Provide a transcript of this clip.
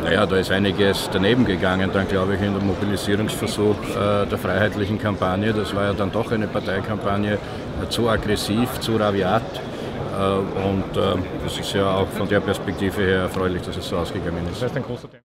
Naja, da ist einiges daneben gegangen, dann glaube ich in der Mobilisierungsversuch der freiheitlichen Kampagne. Das war ja dann doch eine Parteikampagne, zu aggressiv, zu rabiat. Und das ist ja auch von der Perspektive her erfreulich, dass es so ausgegangen ist. Das heißt, ein großer